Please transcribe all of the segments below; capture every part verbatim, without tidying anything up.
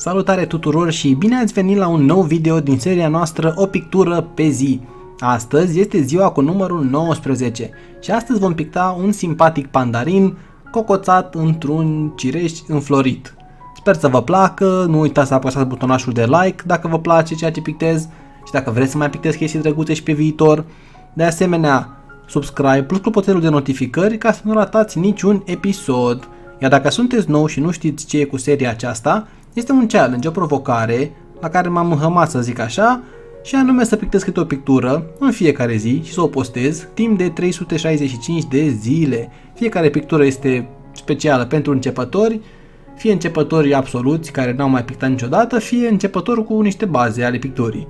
Salutare tuturor și bine ați venit la un nou video din seria noastră O Pictură pe zi. Astăzi este ziua cu numărul nouăsprezece și astăzi vom picta un simpatic pandarin cocoțat într-un cireș înflorit. Sper să vă placă, nu uitați să apăsați butonașul de like dacă vă place ceea ce pictez și dacă vreți să mai pictez chestii drăguțe și pe viitor. De asemenea, subscribe plus clopoțelul de notificări ca să nu ratați niciun episod. Iar dacă sunteți nou și nu știți ce e cu seria aceasta, este un challenge, o provocare la care m-am înhămat, să zic așa, și anume să pictez câte o pictură în fiecare zi și să o postez timp de trei sute șaizeci și cinci de zile. Fiecare pictură este specială pentru începători, fie începători absoluți care n-au mai pictat niciodată, fie începători cu niște baze ale picturii.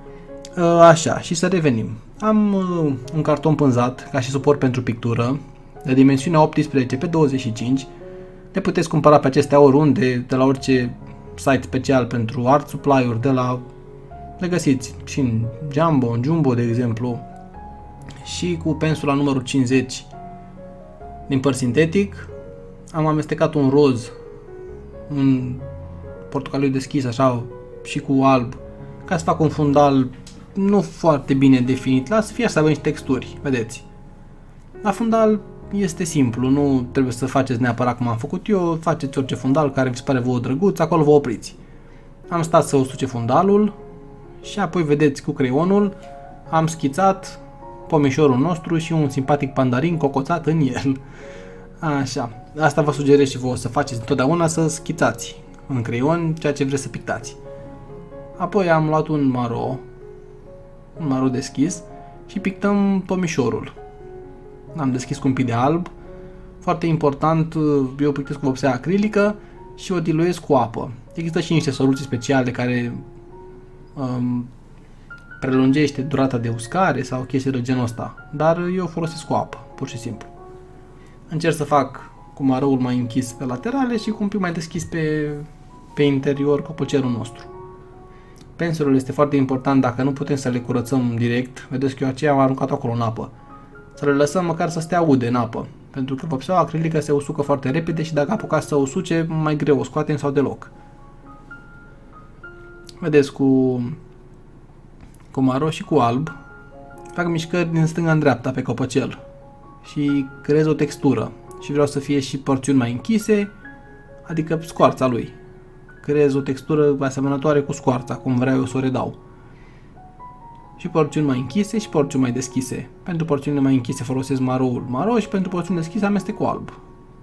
Așa, și să revenim. Am un carton pânzat ca și suport pentru pictură de dimensiunea optsprezece pe douăzeci și cinci. Le puteți cumpăra pe acestea oriunde, de la orice site special pentru art supply-uri, de la le găsiți și în Jumbo, în Jumbo de exemplu, și cu pensula numărul cincizeci din păr sintetic. Am amestecat un roz, un portocaliu deschis așa și cu alb, ca să fac un fundal nu foarte bine definit, las să fie să avem niște texturi, vedeți. La fundal este simplu, nu trebuie să faceți neapărat cum am făcut eu, faceți orice fundal care vi se pare vouă drăguț, acolo vă opriți. Am stat să usuce fundalul și apoi vedeți cu creionul am schițat pomișorul nostru și un simpatic pandarin cocoțat în el. Așa, asta vă sugerez și vouă să faceți întotdeauna, să schițați în creion ceea ce vreți să pictați. Apoi am luat un maro, un maro deschis și pictăm pomișorul. Am deschis cu un pic de alb. Foarte important, eu pictez cu vopsea acrilică și o diluez cu apă. Există și niște soluții speciale care um, prelungește durata de uscare sau chestii de genul ăsta, dar eu folosesc cu apă, pur și simplu. Încerc să fac cu maroul mai închis pe laterale și cu un pic mai deschis pe, pe interior copocerul nostru. Pensulul este foarte important, dacă nu putem să le curățăm direct, vedeți că eu aceea am aruncat acolo în apă. Să le lăsăm măcar să stea ude în apă, pentru că vopseaua acrilică se usucă foarte repede și dacă apucați să usuce, mai greu o scoatem sau deloc. Vedeți, cu, cu maro și cu alb fac mișcări din stânga în dreapta pe copăcel și creez o textură și vreau să fie și porțiuni mai închise, adică scoarța lui. Creez o textură asemănătoare cu scoarța, cum vreau eu să o redau. Și porțiuni mai închise și porțiuni mai deschise. Pentru porțiunile mai închise folosesc maroul maro și pentru porțiuni deschise amestec cu alb.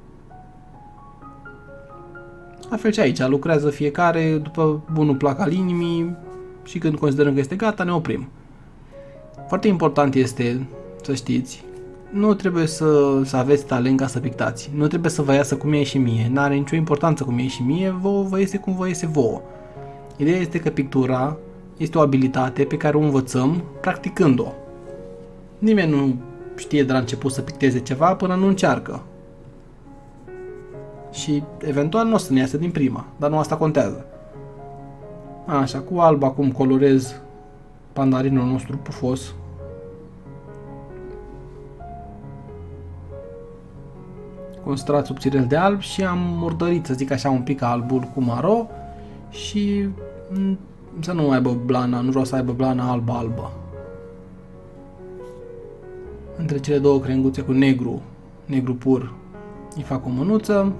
La fel și aici, lucrează fiecare după bunul plac al inimii și când considerăm că este gata, ne oprim. Foarte important este să știți, nu trebuie să, să aveți talent ca să pictați. Nu trebuie să vă iasă cum e și mie. N-are nicio importanță cum e și mie, vouă vă iese cum vă iese vouă. Ideea este că pictura este o abilitate pe care o învățăm practicând-o. Nimeni nu știe de la început să picteze ceva până nu încearcă. Și eventual nu o să ne iasă din prima, dar nu asta contează. Așa, cu alb acum colorez pandarinul nostru pufos. Cu un strat subțirel de alb și am murdărit, să zic așa, un pic albul cu maro și să nu aibă blana, nu vreau să aibă blana albă-albă. Între cele două crenguțe cu negru, negru pur, îi fac o mânuță.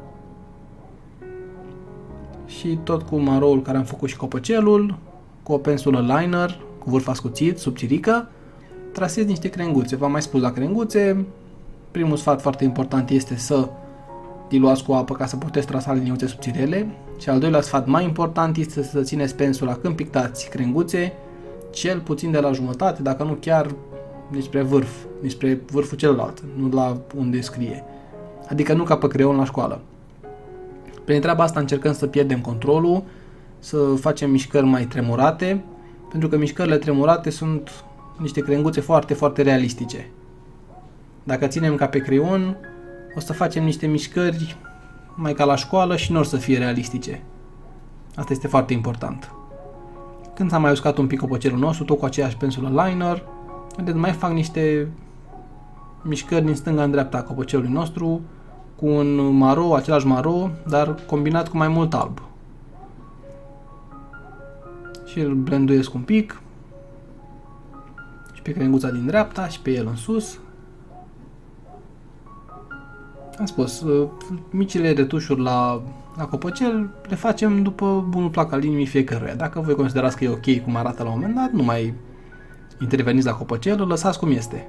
Și tot cu maroul care am făcut și copăcelul, cu o pensulă liner, cu vârf ascuțit, subțirică, trasez niște crenguțe. V-am mai spus la crenguțe, primul sfat foarte important este să diluați cu apă ca să puteți trasa liniuțe subțirele. Și al doilea sfat mai important este să țineți pensula când pictați crenguțe, cel puțin de la jumătate, dacă nu chiar despre vârf, despre vârful celălalt, nu la unde scrie. Adică nu ca pe creion la școală. Prin treaba asta încercăm să pierdem controlul, să facem mișcări mai tremurate, pentru că mișcările tremurate sunt niște crenguțe foarte, foarte realistice. Dacă ținem ca pe creion, o să facem niște mișcări mai ca la școală și nu or să fie realistice. Asta este foarte important. Când s-a mai uscat un pic copocelul nostru, tot cu aceeași pensulă liner, vedeți, mai fac niște mișcări din stânga în dreapta copocelului nostru, cu un maro, același maro, dar combinat cu mai mult alb. și îl blenduiesc un pic și pe crenguța din dreapta și pe el în sus. Am spus, micile retușuri la, la copăcel le facem după bunul plac al inimii fiecăruia. Dacă voi considerați că e ok cum arată la un moment dat, nu mai interveniți la copăcel, îl lăsați cum este.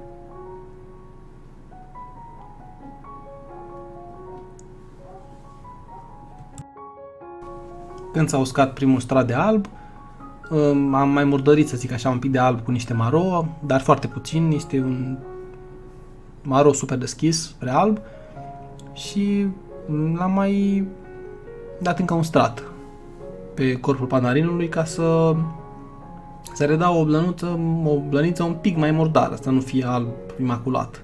Când s-a uscat primul strat de alb, am mai murdărit, să zic așa, un pic de alb cu niște maro, dar foarte puțin, este un maro super deschis, spre alb, și l-am mai dat încă un strat pe corpul pandarinului ca să să redau o blănuță, o blăniță un pic mai murdară, să nu fie alb imaculat.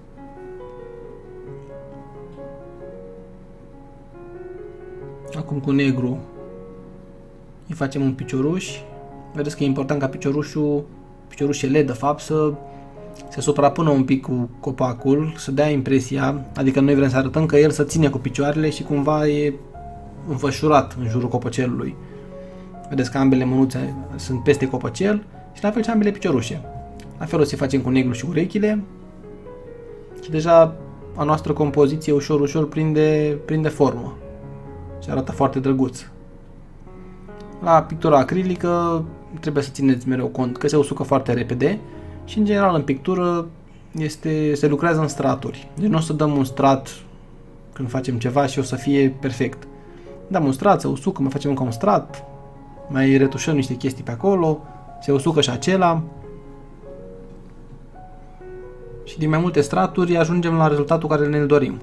Acum cu negru îi facem un picioruș. Vedeți că e important ca piciorușul, piciorușele de fapt să se suprapună un pic cu copacul, să dea impresia, adică noi vrem să arătăm că el să ține cu picioarele și cumva e înfășurat în jurul copăcelului. Vedeți că ambele mânuțe sunt peste copăcel și la fel și ambele piciorușe. La fel o să facem cu negru și urechile și deja a noastră compoziție ușor, ușor prinde, prinde formă și arată foarte drăguț. La pictura acrilică trebuie să țineți mereu cont că se usucă foarte repede și în general în pictură este, se lucrează în straturi. Deci nu o să dăm un strat când facem ceva și o să fie perfect. Dăm un strat, se usucă, mai facem încă un strat, mai retușăm niște chestii pe acolo, se usucă și acela. Și din mai multe straturi ajungem la rezultatul care ne-l dorim.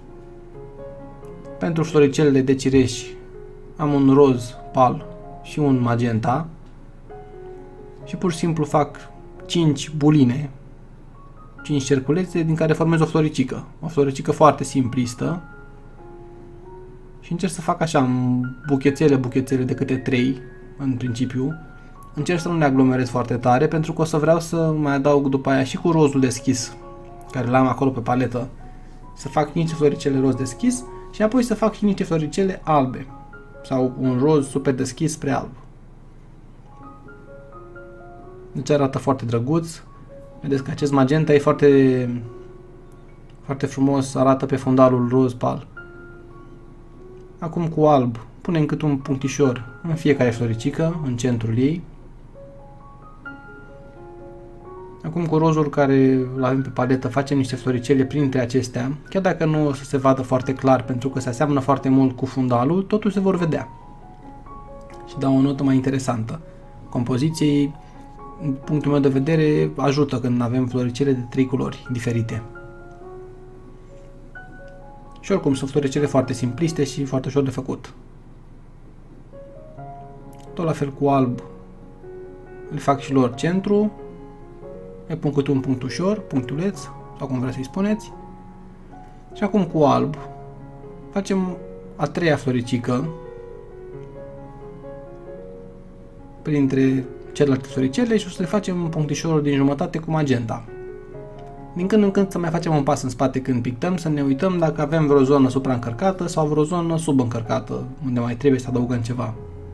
Pentru floricelele de cireș am un roz pal și un magenta și pur și simplu fac cinci buline, cinci cerculețe din care formez o floricică. O floricică foarte simplistă și încerc să fac așa buchețele, buchețele de câte trei în principiu. Încerc să nu le aglomerez foarte tare pentru că o să vreau să mai adaug după aia și cu rozul deschis care l-am acolo pe paletă, să fac niște floricele roz deschis și apoi să fac și niște floricele albe sau un roz super deschis spre alb. Deci arată foarte drăguț. Vedeți că acest magenta e foarte, foarte frumos, arată pe fundalul roz pal. Acum cu alb punem cât un punctișor în fiecare floricică, în centrul ei. Acum cu rozul care îl avem pe paletă facem niște floricele printre acestea, chiar dacă nu o să se vadă foarte clar pentru că se aseamnă foarte mult cu fundalul, totuși se vor vedea. Și dau o notă mai interesantă. Compoziției, din punctul meu de vedere, ajută când avem floricele de trei culori diferite. Și oricum sunt floricele foarte simpliste și foarte ușor de făcut. Tot la fel cu alb, le fac și lor centru. Le pun câte un punct ușor, punctuleț, sau cum vreți să-i spuneți. Și acum cu alb facem a treia floricică printre celelalte floricele și o să le facem un punctișor din jumătate cu magenta. Din când în când să mai facem un pas în spate când pictăm, să ne uităm dacă avem vreo zonă supraîncărcată sau vreo zonă subîncărcată, unde mai trebuie să adăugăm ceva.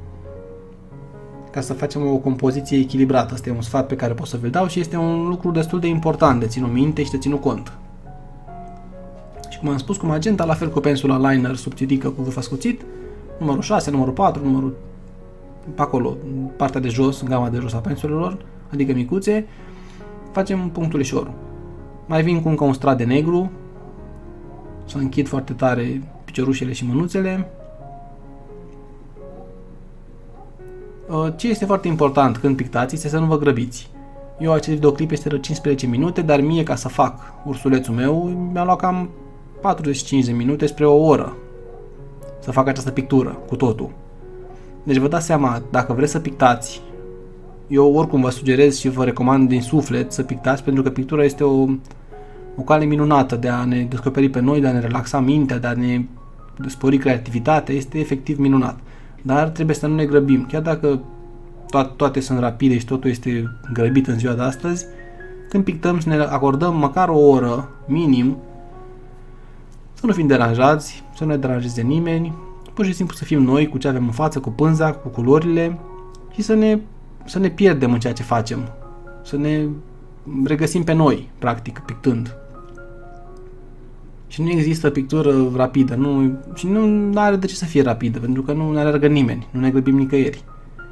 Ca să facem o compoziție echilibrată. Asta e un sfat pe care pot să vi-l dau și este un lucru destul de important de ținut minte și de ținut cont. Și cum am spus, cu magenta, la fel cu pensula liner subțidică cu vârf ascuțit, numărul șase, numărul patru, numărul pe acolo, partea de jos, în gama de jos a pensulelor, adică micuțe, facem punctulișorul. Mai vin cu încă un strat de negru, să închid foarte tare piciorușele și mânuțele. Ce este foarte important când pictați este să nu vă grăbiți. Eu acest videoclip este de cincisprezece minute, dar mie ca să fac ursulețul meu mi-a luat cam patruzeci și cinci de minute spre o oră să fac această pictură cu totul. Deci vă dați seama, dacă vreți să pictați, eu oricum vă sugerez și vă recomand din suflet să pictați, pentru că pictura este o, o cale minunată de a ne descoperi pe noi, de a ne relaxa mintea, de a ne spori creativitatea, este efectiv minunat. Dar trebuie să nu ne grăbim, chiar dacă to- toate sunt rapide și totul este grăbit în ziua de astăzi, când pictăm să ne acordăm măcar o oră, minim, să nu fim deranjați, să nu ne deranjeze nimeni, pur și simplu să fim noi cu ce avem în față, cu pânza, cu culorile și să ne să ne pierdem în ceea ce facem, să ne regăsim pe noi, practic, pictând. Și nu există pictură rapidă, nu, și nu are de ce să fie rapidă, pentru că nu ne alergă nimeni, nu ne grăbim nicăieri.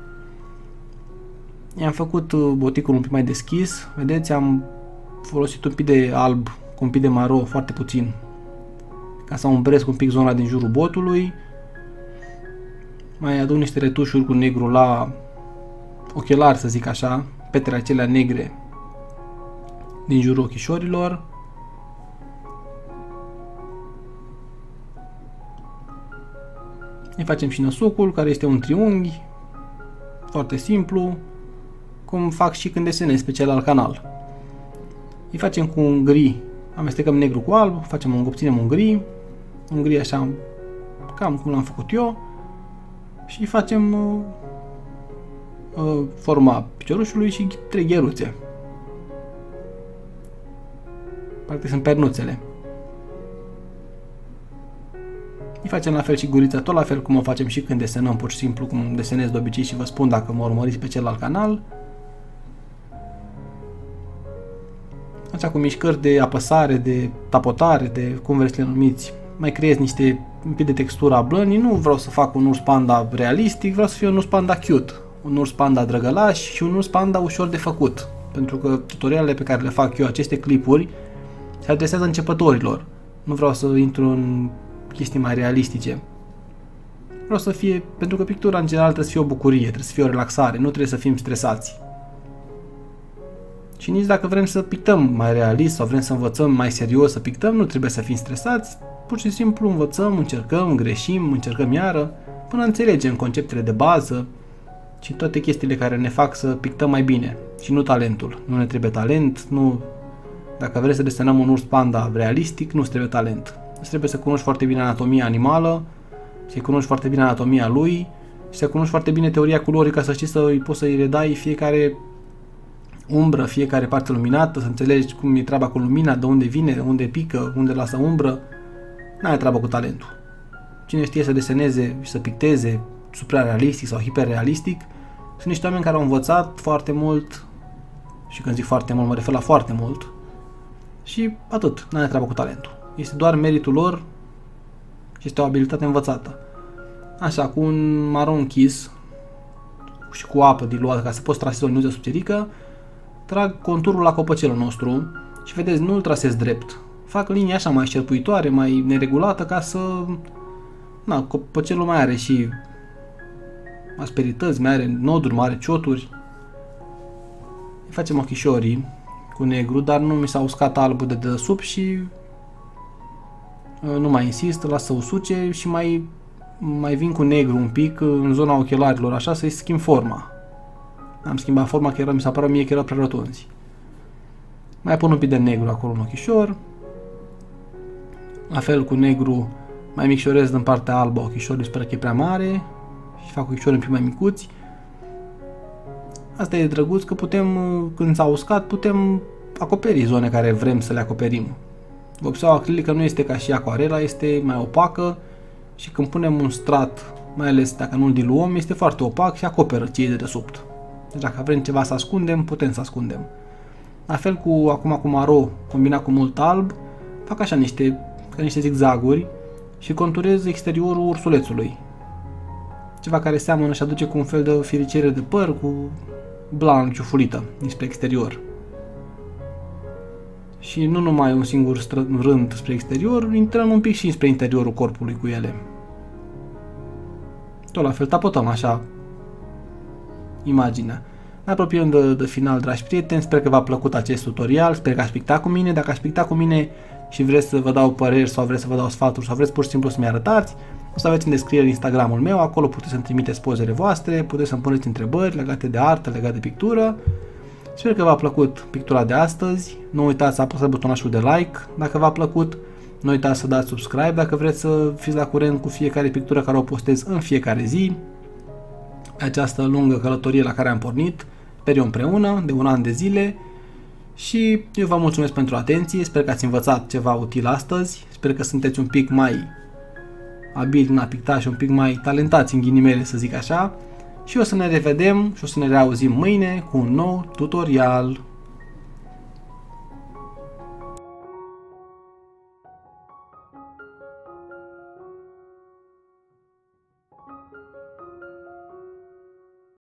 I-am făcut boticul un pic mai deschis, vedeți, am folosit un pic de alb cu un pic de maro, foarte puțin, ca să umbresc un pic zona din jurul botului. Mai aduc niște retușuri cu negru la ochelari, să zic așa, petele acelea negre din jurul ochișorilor. Îi facem și năsucul, care este un triunghi, foarte simplu, cum fac și când desenez pe celălalt canal. Îi facem cu un gri, amestecăm negru cu alb, facem un, obținem un gri, un gri așa, cam cum l-am făcut eu, și îi facem uh, uh, forma piciorușului și trei gheruțe. Practic sunt pernuțele. Îi facem la fel și gurița, tot la fel cum o facem și când desenăm, pur și simplu cum desenez de obicei și vă spun dacă mă urmăriți pe celălalt canal. Așa, cu mișcări de apăsare, de tapotare, de cum vreți să le numiți, mai creez niște un pic de textură a blănii. Nu vreau să fac un urs panda realistic, vreau să fie un urs panda cute, un urs panda drăgălaș și un urs panda ușor de făcut, pentru că tutorialele pe care le fac eu, aceste clipuri, se adresează începătorilor. Nu vreau să intru în chestii mai realistice. Vreau să fie, pentru că pictura în general trebuie să fie o bucurie, trebuie să fie o relaxare, nu trebuie să fim stresați. Și nici dacă vrem să pictăm mai realist sau vrem să învățăm mai serios să pictăm, nu trebuie să fim stresați, pur și simplu învățăm, încercăm, greșim, încercăm iară, până înțelegem conceptele de bază și toate chestiile care ne fac să pictăm mai bine. Și nu talentul. Nu ne trebuie talent, nu... Dacă vrei să desenăm un urs panda realistic, nu-ți trebuie talent. Îți trebuie să cunoști foarte bine anatomia animală, să cunoști foarte bine anatomia lui și să cunoști foarte bine teoria culorii ca să știi să îi poți să îi redai fiecare umbră, fiecare parte luminată, să înțelegi cum e treaba cu lumina, de unde vine, de unde pică, unde lasă umbră. N-ai treabă cu talentul. Cine știe să deseneze și să picteze suprarealistic sau hiperrealistic, sunt niște oameni care au învățat foarte mult, și când zic foarte mult mă refer la foarte mult, și atât, n-ai treabă cu talentul. Este doar meritul lor și este o abilitate învățată. Așa, cu un maro închis și cu apă diluată ca să poți trasezi o liniuță subțirică, trag conturul la copăcelul nostru și vedeți, nu îl trasez drept. Fac linia așa mai șerpuitoare, mai neregulată ca să... Na, copăcelul mai are și asperități, mai are noduri, mai are cioturi. Facem ochișorii cu negru, dar nu mi s-a uscat albul de dedesubt și nu mai insist, las să usuce și mai, mai vin cu negru un pic în zona ochelarilor, așa, să-i schimb forma. Am schimbat forma, că era, mi s-a părut mie că erau prea rotunzi. Mai pun un pic de negru acolo în ochișor. La fel cu negru, mai micșorez din partea albă ochișorului, sper că e prea mare și fac ochișorii un pic mai micuți. Asta e drăguț că putem, când s-a uscat, putem acoperi zone care vrem să le acoperim. Vopseaua acrilică nu este ca și acuarela, este mai opacă și când punem un strat, mai ales dacă nu-l diluăm, este foarte opac și acoperă ce e de desubt. Deci dacă vrem ceva să ascundem, putem să ascundem. La fel cu acum cu maro combinat cu mult alb, fac așa niște, ca niște zigzaguri și conturez exteriorul ursulețului. Ceva care seamănă și aduce cu un fel de firicere de păr, cu blanc ciufulită dinspre exterior. Și nu numai un singur rând spre exterior, intrăm un pic și spre interiorul corpului cu ele. Tot la fel, tapotăm așa imaginea. Ne apropiem de, de final, dragi prieteni, sper că v-a plăcut acest tutorial, sper că ați pictat cu mine. Dacă ați pictat cu mine și vreți să vă dau păreri sau vreți să vă dau sfaturi sau vreți pur și simplu să-mi arătați, o să aveți în descriere Instagramul meu, acolo puteți să-mi trimiteți pozele voastre, puteți să-mi puneți întrebări legate de artă, legate de pictură. Sper că v-a plăcut pictura de astăzi, nu uitați să apăsați butonașul de like dacă v-a plăcut, nu uitați să dați subscribe dacă vreți să fiți la curent cu fiecare pictură care o postez în fiecare zi. Această lungă călătorie la care am pornit, sper eu împreună, de un an de zile, și eu vă mulțumesc pentru atenție, sper că ați învățat ceva util astăzi, sper că sunteți un pic mai abili în a picta și un pic mai talentați în ghilimele, să zic așa, și o să ne revedem și o să ne reauzim mâine cu un nou tutorial.